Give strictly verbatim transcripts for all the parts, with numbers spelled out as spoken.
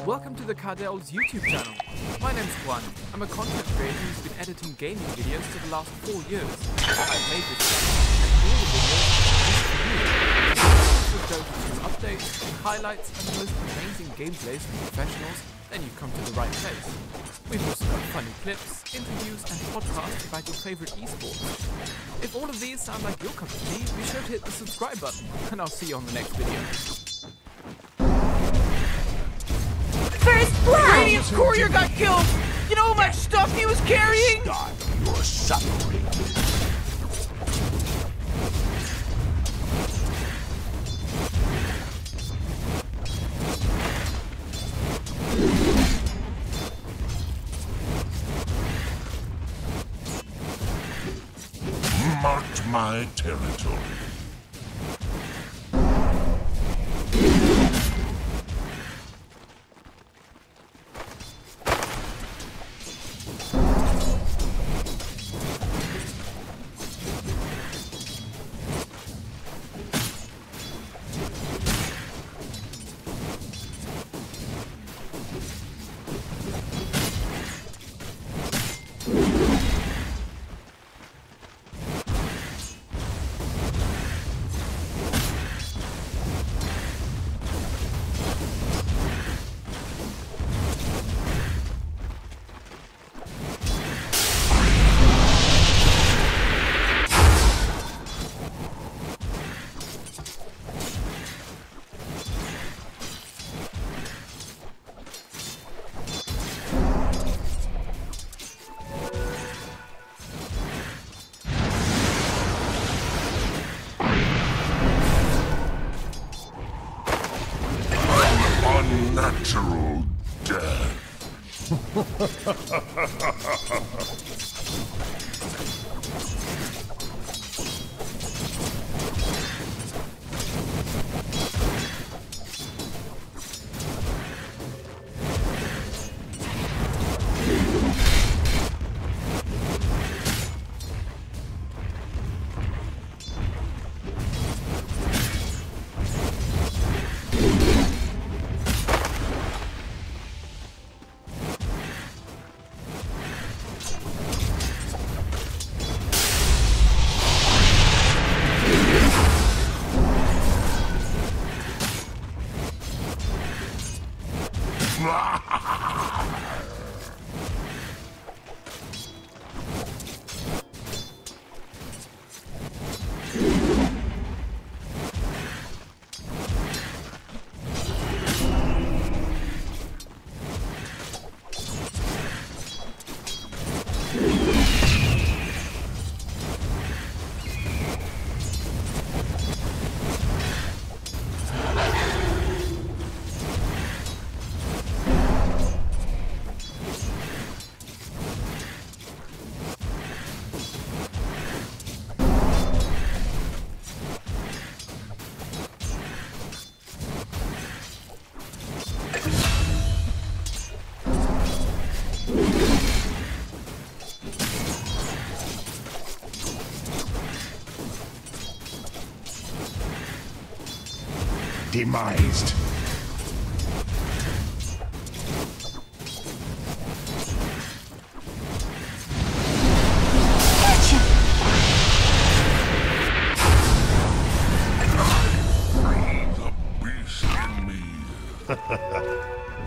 Welcome to the Cardell's YouTube channel. My name's Juan. I'm a content creator who's been editing gaming videos for the last four years. I've made this channel and all the videos are just for you. If you go for some updates, highlights, and the most amazing gameplays from professionals, then you've come to the right place. We've also got funny clips, interviews, and podcasts about your favorite esports. If all of these sound like your cup of tea, be sure to hit the subscribe button, and I'll see you on the next video. First blood! Radiant's courier got killed! You know how much stuff he was carrying? Start your suffering. Marked my territory. Unnatural death. Demised. Free the beast in me.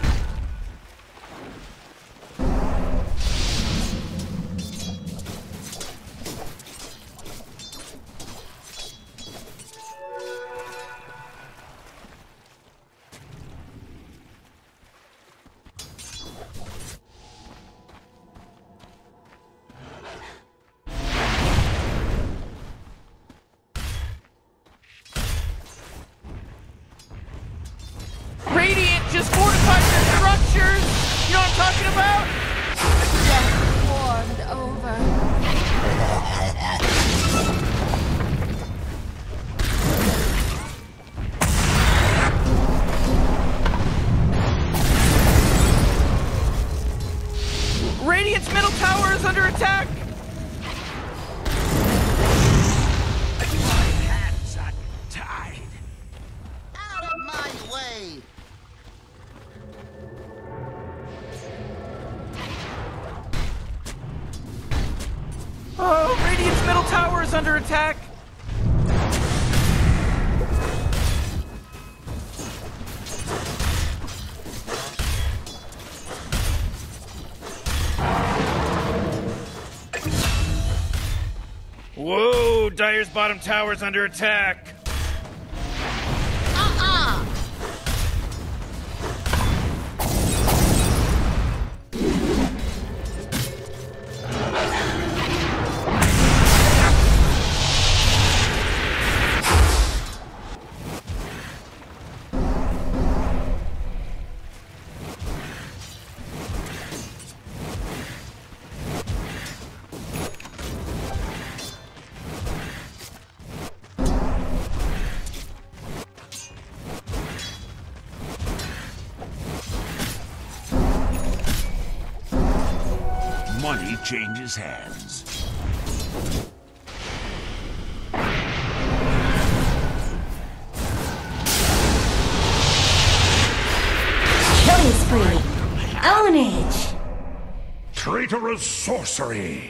Radiant just fortified their structures! You know what I'm talking about? Death warmed over. Radiant's middle tower is under attack! My hands are tied. Out of my way! is under attack. Whoa, Dire's bottom tower is under attack. Uh-uh. Money changes hands. Killing spree. Ownage. Traitorous sorcery.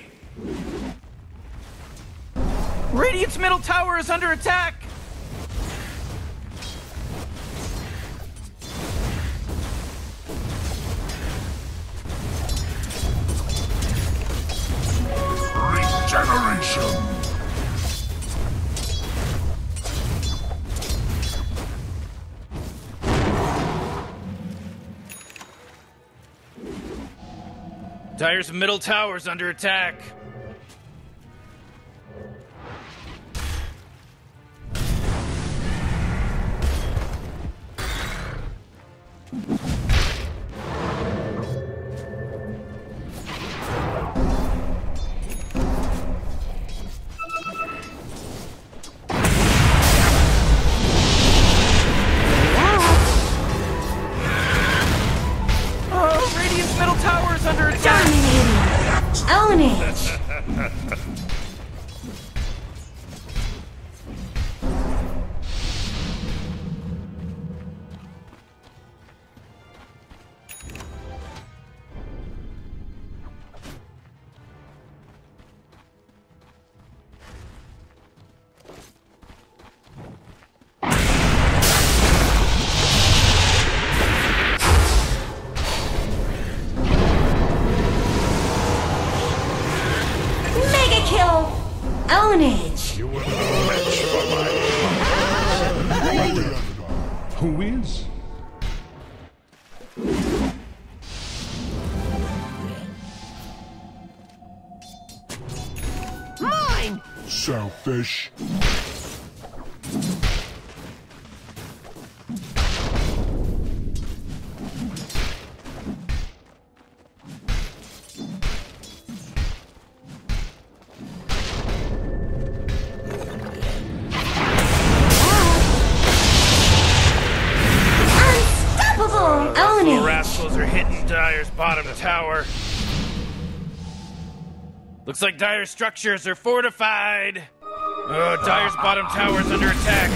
Radiant's middle tower is under attack. Regeneration. Dire's middle tower is under attack. Oh, Radiant's middle tower is under attack. Dominating. Ownage. Mega kill. Ownage. You will not match for my Who is? Mine! Selfish. Unstoppable. The Ownage. rascals are hitting Dire's bottom tower. Looks like Dire's structures are fortified. Oh, Dire's bottom tower is under attack.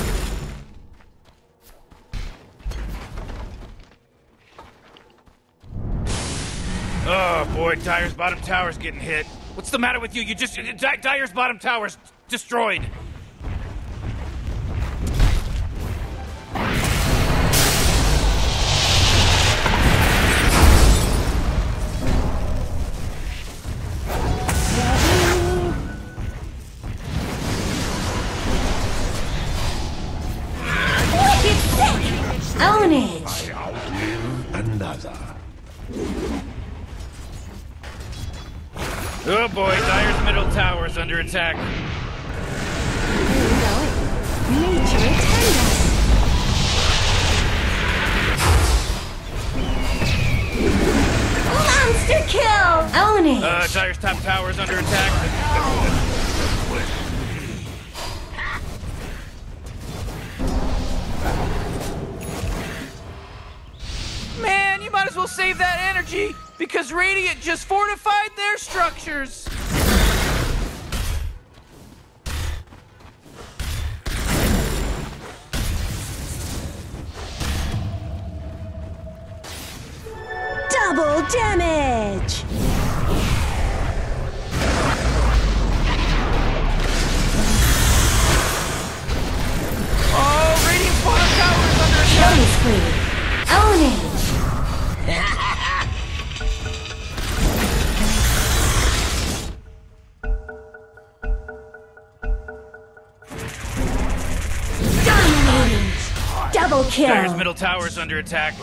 Oh boy, Dire's bottom tower's getting hit. What's the matter with you? You just Di- Dire's bottom tower's destroyed. Wicked sick. Ownage. I outlive another. Oh boy, Dire's middle tower is under attack. Nature attend us. Monster kill. Ownage. Uh, Dire's top tower is under attack. Man, you might as well save that energy because Radiant just fortified their structures. Double damage. Killing spree. Ownage. Dominating. Double kill. Dire's middle tower's under attack.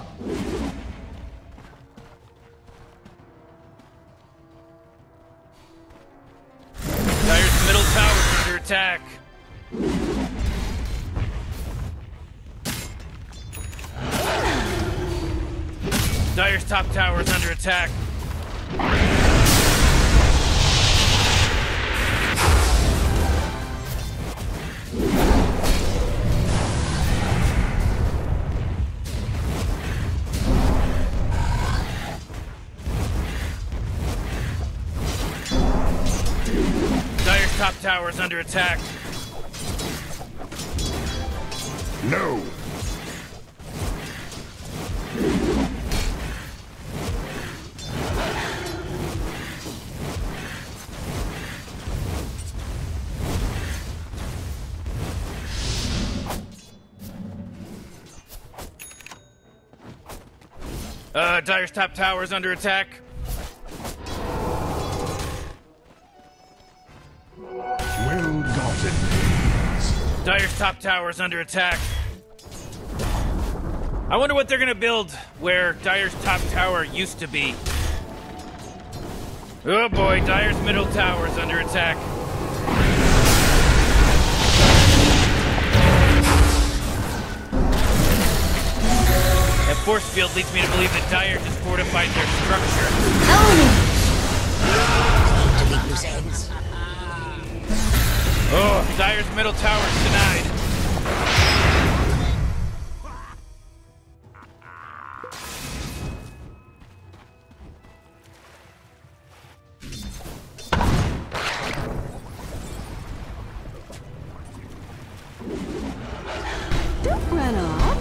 Dire's middle tower's under attack. Dire's top tower's under attack. Dire's top tower's under attack. No. Uh, Dire's top tower's under attack. Well gotten. Dire's top tower's under attack. I wonder what they're gonna build where Dire's top tower used to be. Oh boy, Dire's middle tower's under attack. That force field leads me to believe that Dire just fortified their structure. Oh, Dire's middle tower's denied. Don't run off.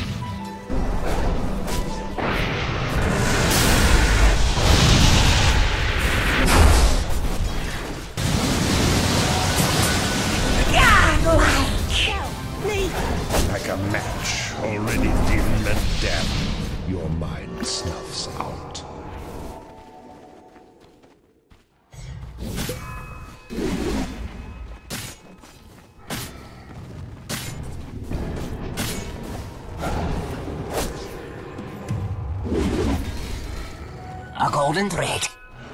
Like a match already dimmed and damp, your mind snuffs out. A golden thread.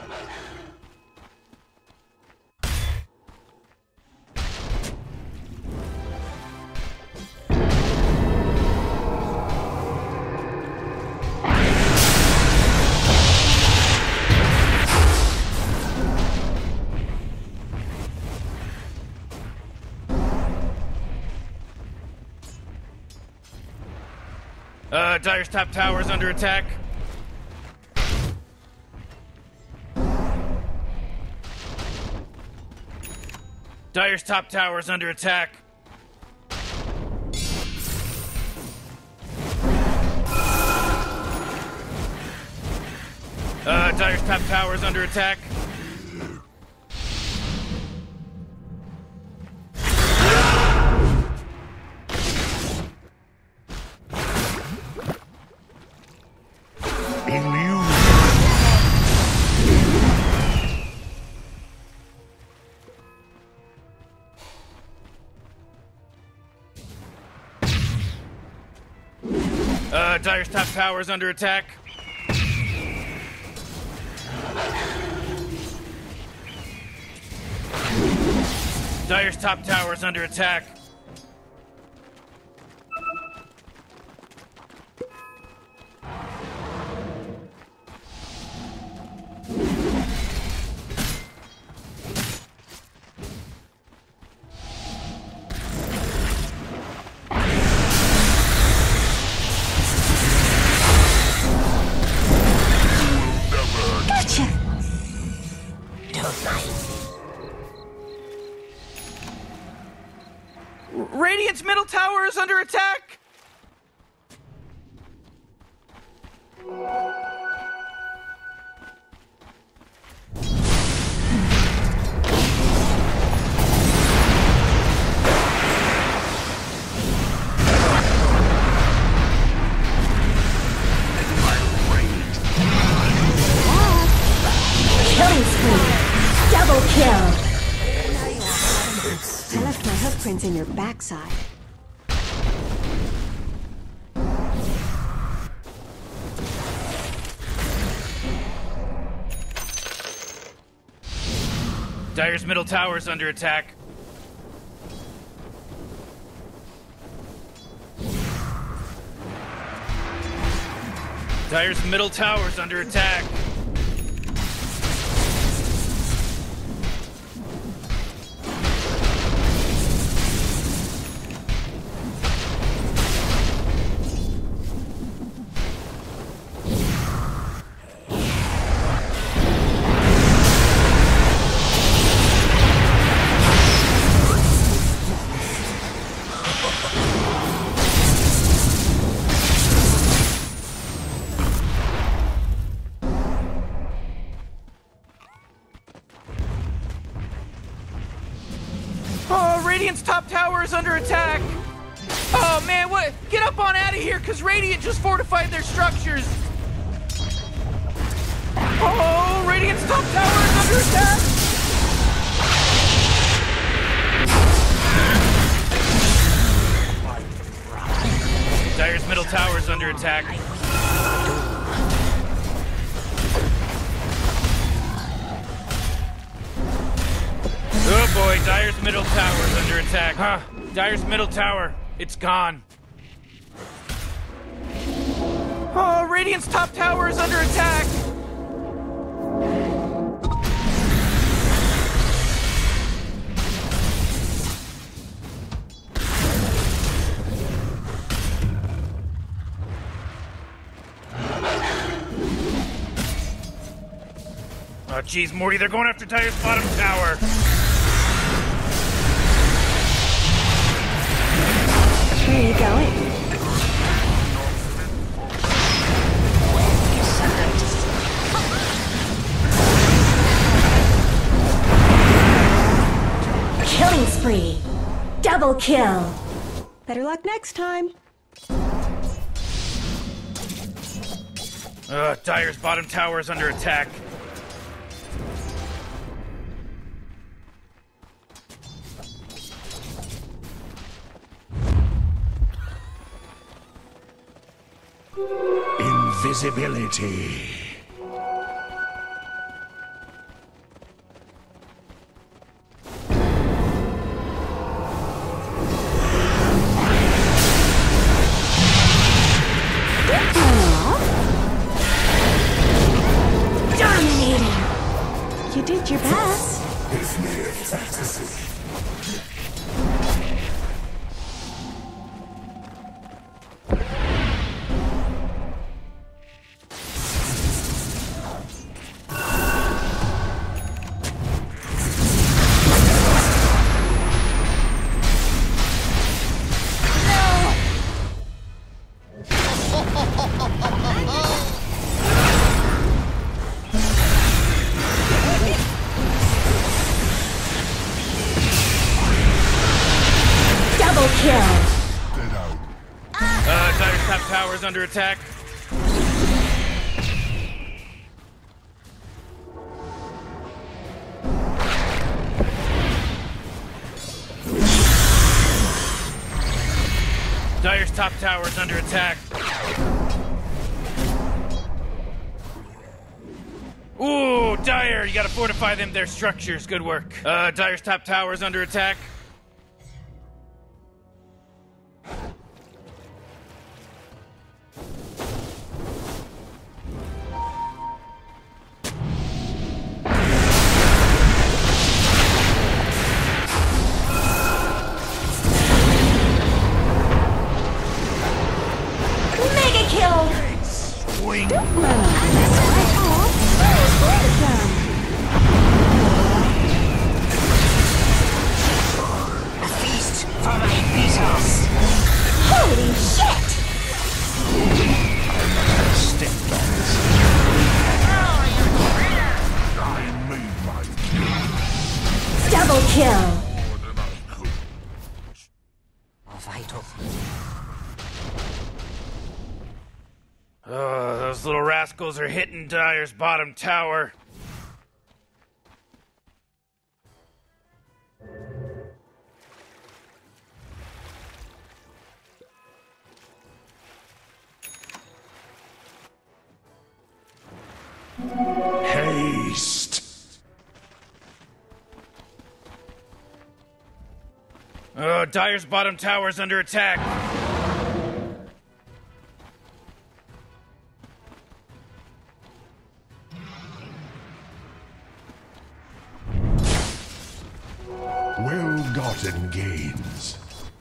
Uh, Dire's top tower's under attack. Dire's top tower's under attack. Uh, Dire's top tower's under attack. Uh, Dire's top tower's under attack. Dire's top tower's under attack. Gotcha. Don't mind. Radiant's middle tower is under attack! footprints in your backside. Dire's middle tower's under attack. Dire's middle tower's under attack. Oh, Radiant's top tower is under attack! Oh man, what? Get up on out of here, cause Radiant just fortified their structures! Oh, Radiant's top tower is under attack! Dire's middle tower's under attack. Oh boy, Dire's middle tower's under attack. Huh? Dire's middle tower, it's gone. Oh, Radiant's top tower is under attack! Oh jeez, Morty, they're going after Dire's bottom tower. Where are you going? Killing spree. Double kill. Better luck next time. Uh, Dire's bottom tower is under attack. Invisibility. Dominating. You did your best. It's mere fantasy. Double kill. Uh, Dire's top tower is under attack. Dire's top tower is under attack. Ooh, Dire, you gotta fortify them, their structures. Good work. Uh, Dire's top tower is under attack. Mega kill. Swing. A feast for my Beatles. Holy shit! Stepped on this. I made my Double kill. more than I could. Vital. Oh, those little rascals are hitting Dire's bottom tower. Haste. Oh, Dire's bottom tower's under attack. Well-gotten gains.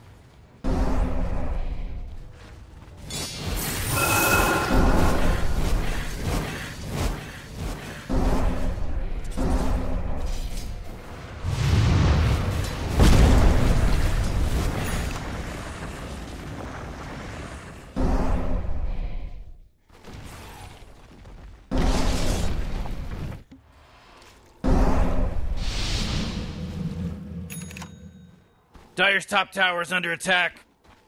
Dire's top tower's under attack.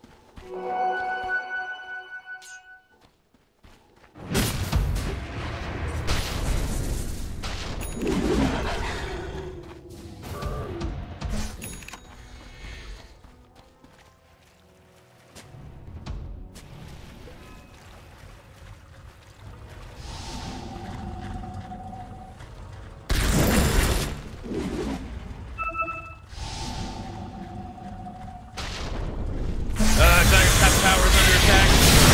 Uh, Dire's top tower's under attack.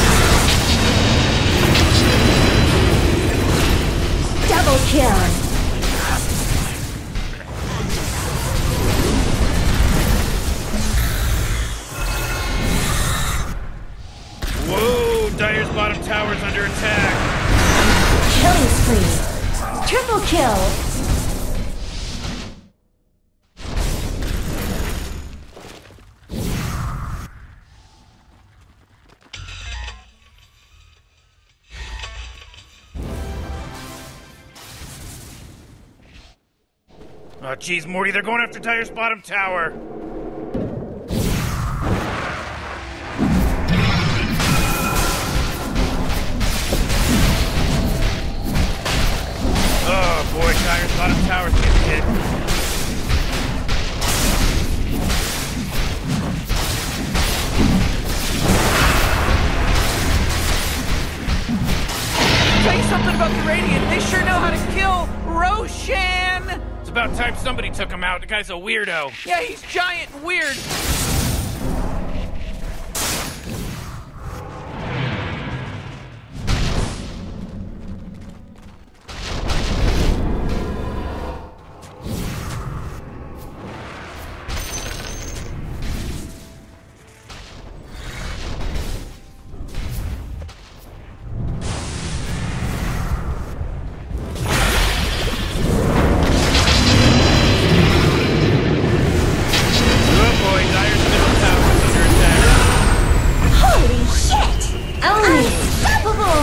Double kill. Whoa, Dire's bottom tower's under attack. Killing spree. Triple kill. Oh, jeez, Morty, they're going after Dire's bottom tower. Oh, boy, Dire's bottom tower's getting hit. Tell you something about the Radiant. They sure know how to kill Roshan. It's about time somebody took him out. The guy's a weirdo. Yeah, he's giant and weird. Holy shit! Unstoppable!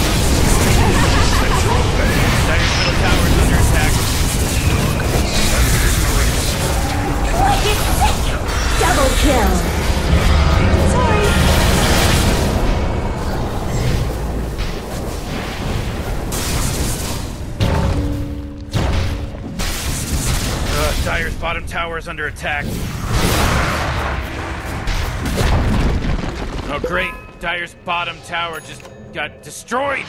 Dire's middle tower's under attack. Wicked sick! Double kill! Sorry. Uh, Dire's bottom tower's under attack. Oh, great. Dire's bottom tower just got destroyed.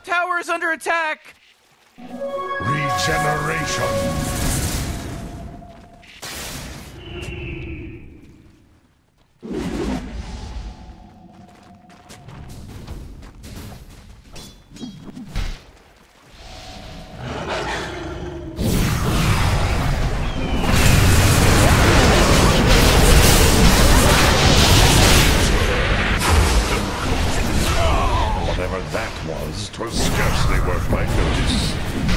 top tower is under attack! Regeneration. Whatever that was, 'twas scarcely worth my notice.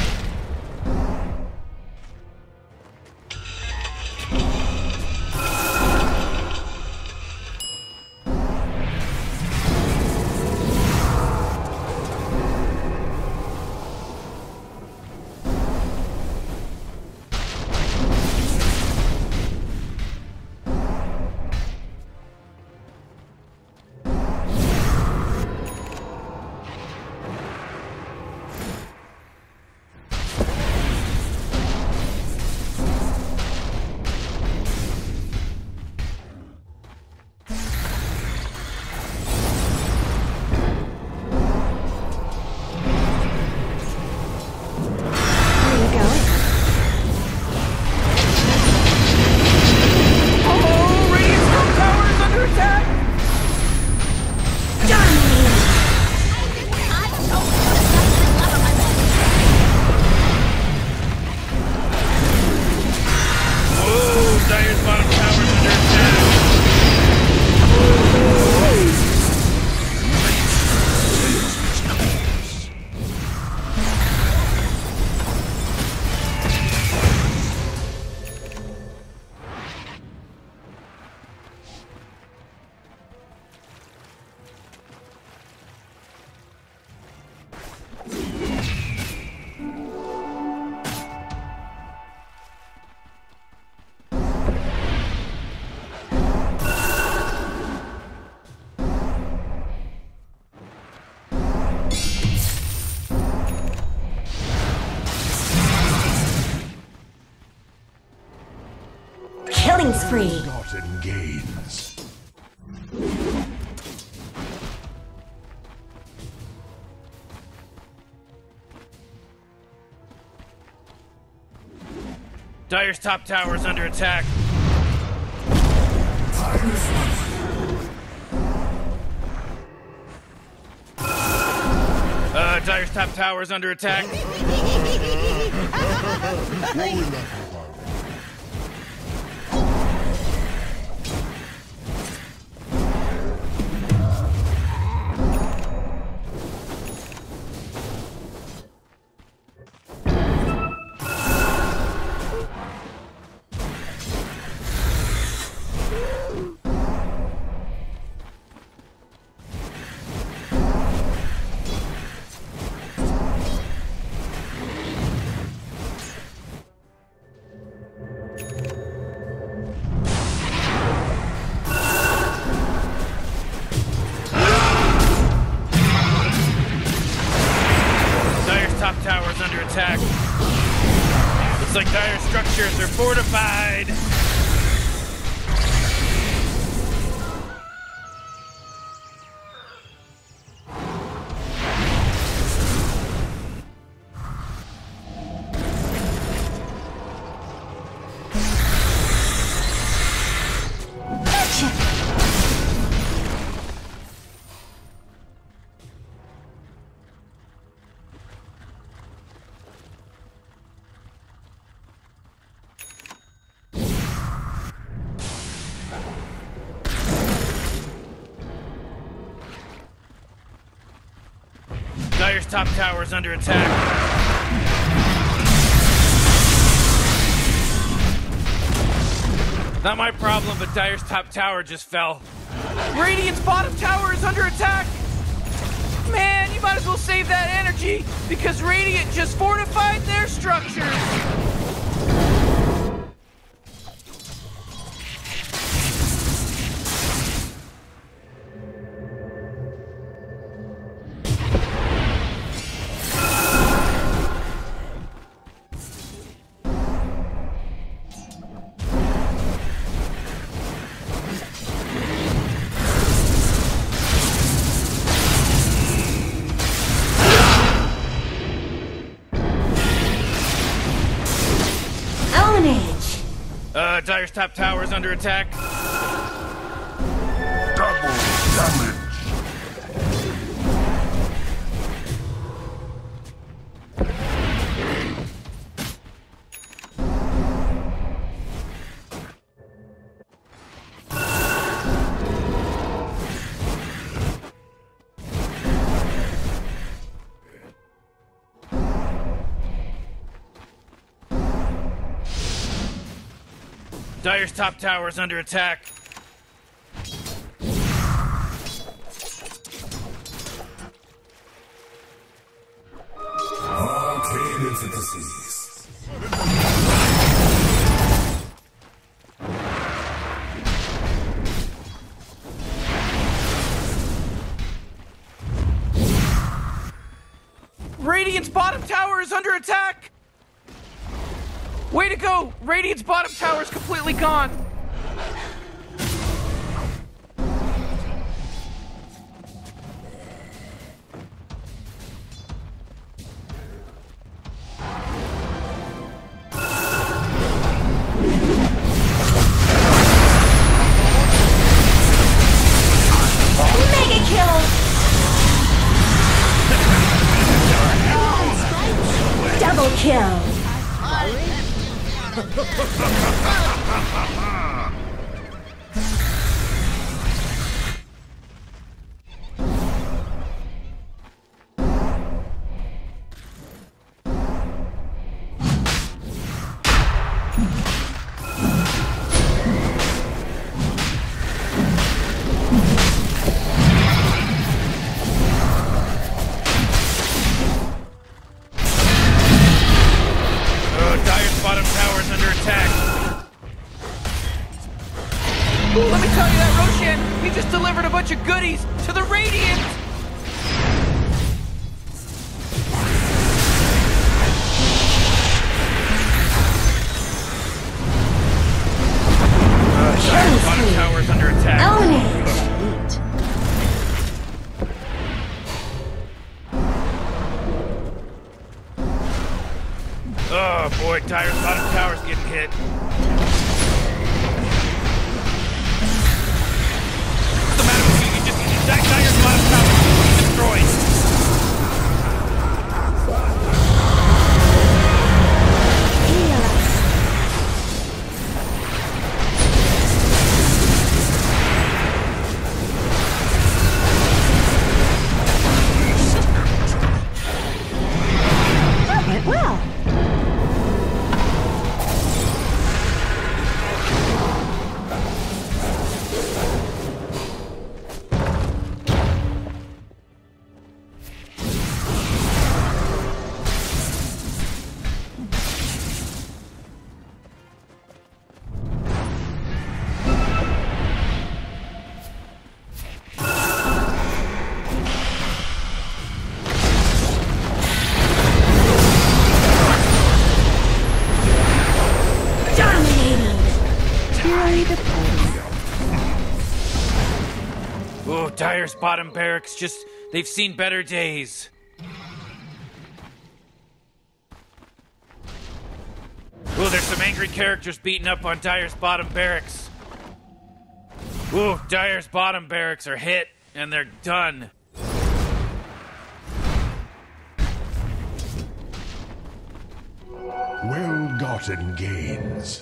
Killing spree. Ill-gotten gains. Dire's top tower is under attack. Uh, Dire's top tower is under attack. Top tower is under attack. Looks like Dire's structures are fortified. Dire's top tower is under attack. Not my problem, but Dire's top tower just fell. Radiant's bottom tower is under attack! Man, you might as well save that energy, because Radiant just fortified their structures! Uh, Dire's top tower is under attack. Double damage. Dire's top tower is under attack. Arcane intricacies. Radiant's bottom tower is under attack! Way to go! Radiant's bottom tower is completely gone! Mega kill! Double kill! Let me tell you that Roshan, he just delivered a bunch of goodies to the Radiant! Uh, Dire's bottom tower is under attack. Eliminate! Oh boy, Dire's bottom tower's getting hit. What's the matter with you? You just Dire's bottom tower is destroyed. That went well. Oh, Dire's bottom barracks just, they've seen better days. Oh, there's some angry characters beating up on Dire's bottom barracks. Oh, Dire's bottom barracks are hit, and they're done. Well-gotten gains.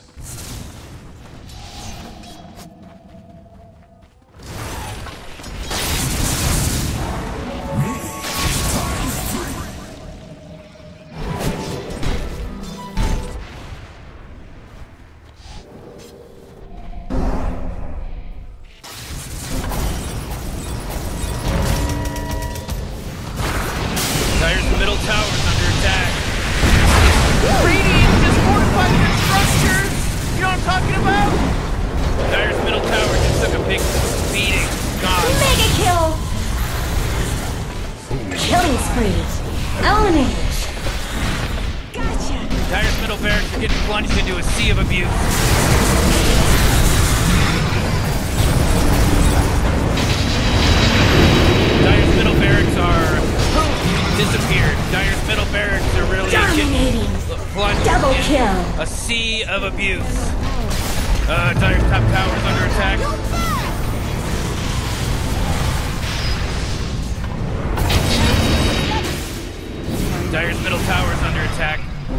Dire's middle tower's under attack. Radiant just fortified their structures! You know what I'm talking about? Dire's middle tower just took a big beating. Gone. Mega kill! Killing spree. Eliminate. Gotcha. Dire's middle barracks are getting plunged into a sea of abuse. Dire's middle barracks are disappeared. Dire's middle barracks are really Dominating. getting plunged Double in kill. a sea of abuse. Uh, Dire's top tower is under attack. Dire's middle tower is under attack.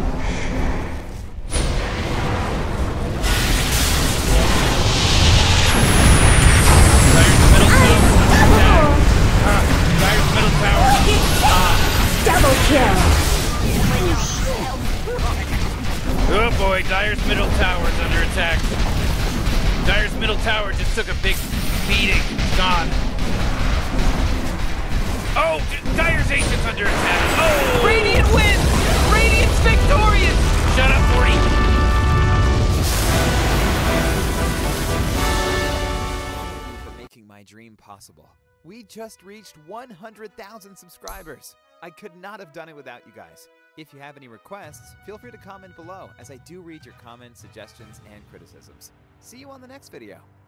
Dire's middle tower is under attack. Uh, Dire's middle tower. Double kill. Oh boy, Dire's middle tower is under attack. Dire's middle tower just took a big beating. It's gone. Oh, Dire's Ancient's under attack. Oh! Radiant wins! Radiant's victorious! Shut up, Forty. Thank you for making my dream possible. We just reached one hundred thousand subscribers. I could not have done it without you guys. If you have any requests, feel free to comment below, as I do read your comments, suggestions, and criticisms. See you on the next video.